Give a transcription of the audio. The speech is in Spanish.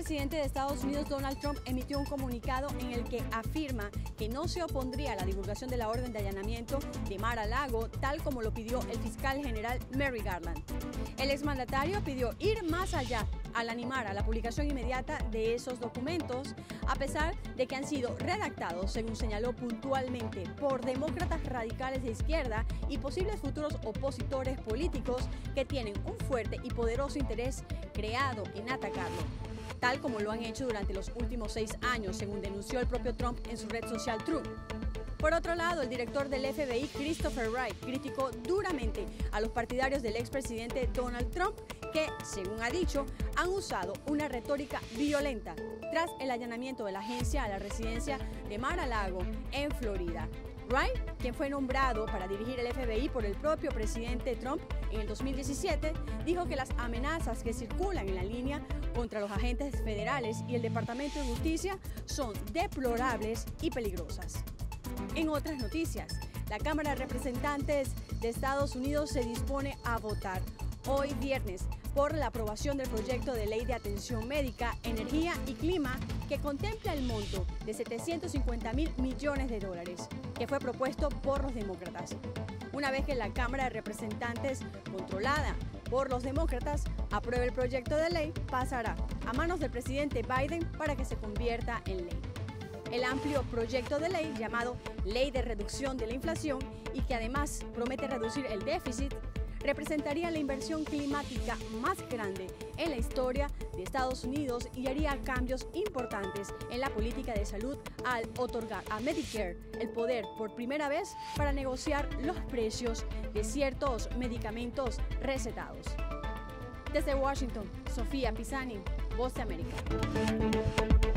expresidente de Estados Unidos, Donald Trump, emitió un comunicado en el que afirma que no se opondría a la divulgación de la orden de allanamiento de Mar-a-Lago, tal como lo pidió el fiscal general Merrick Garland. El exmandatario pidió ir más allá al animar a la publicación inmediata de esos documentos, a pesar de que han sido redactados, según señaló puntualmente, por demócratas radicales de izquierda y posibles futuros opositores políticos que tienen un fuerte y poderoso interés creado en atacarlo, tal como lo han hecho durante los últimos 6 años, según denunció el propio Trump en su red social Truth. Por otro lado, el director del FBI, Christopher Wray, criticó duramente a los partidarios del expresidente Donald Trump que, según ha dicho, han usado una retórica violenta tras el allanamiento de la agencia a la residencia de Mar-a-Lago en Florida. Wray, quien fue nombrado para dirigir el FBI por el propio presidente Trump en el 2017, dijo que las amenazas que circulan en la línea contra los agentes federales y el Departamento de Justicia son deplorables y peligrosas. En otras noticias, la Cámara de Representantes de Estados Unidos se dispone a votar hoy viernes por la aprobación del proyecto de ley de atención médica, energía y clima que contempla el monto de $750.000 millones, que fue propuesto por los demócratas. Una vez que la Cámara de Representantes, controlada por los demócratas, apruebe el proyecto de ley, pasará a manos del presidente Biden para que se convierta en ley. El amplio proyecto de ley llamado Ley de Reducción de la Inflación y que además promete reducir el déficit, representaría la inversión climática más grande en la historia de Estados Unidos y haría cambios importantes en la política de salud al otorgar a Medicare el poder por primera vez para negociar los precios de ciertos medicamentos recetados. Desde Washington, Sofía Pisani, Voz de América.